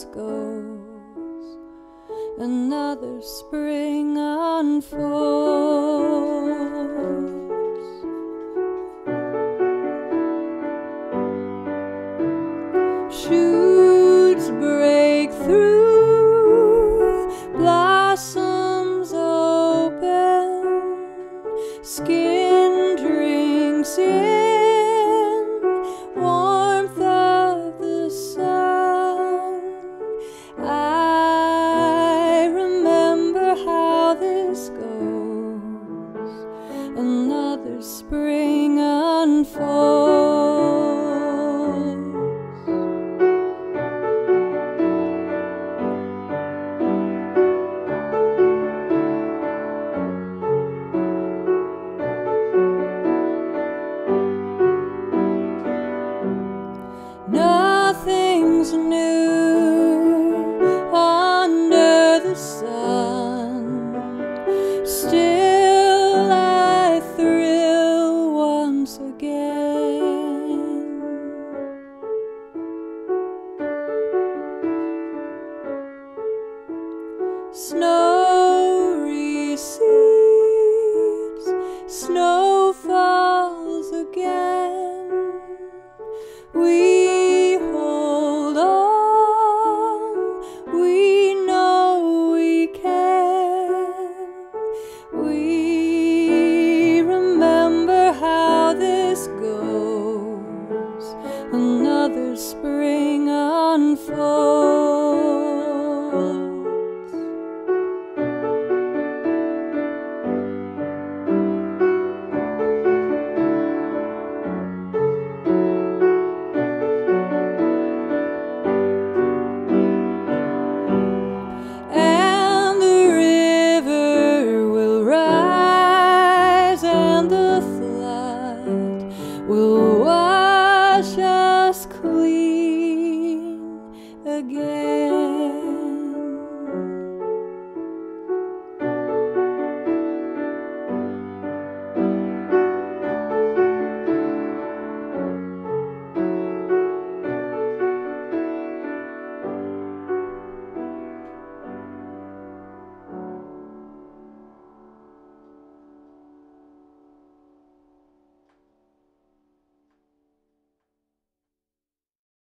goes, another spring unfolds. Shoots break through, blossoms open, skin drinks in warmth of the sun. I remember how this goes, another spring unfolds. Nothing's new under the sun. Still I thrill once again. Snow recedes, snow falls again. We hold on, we know we can. We remember how this goes, another spring unfolds. Will wash us clean again.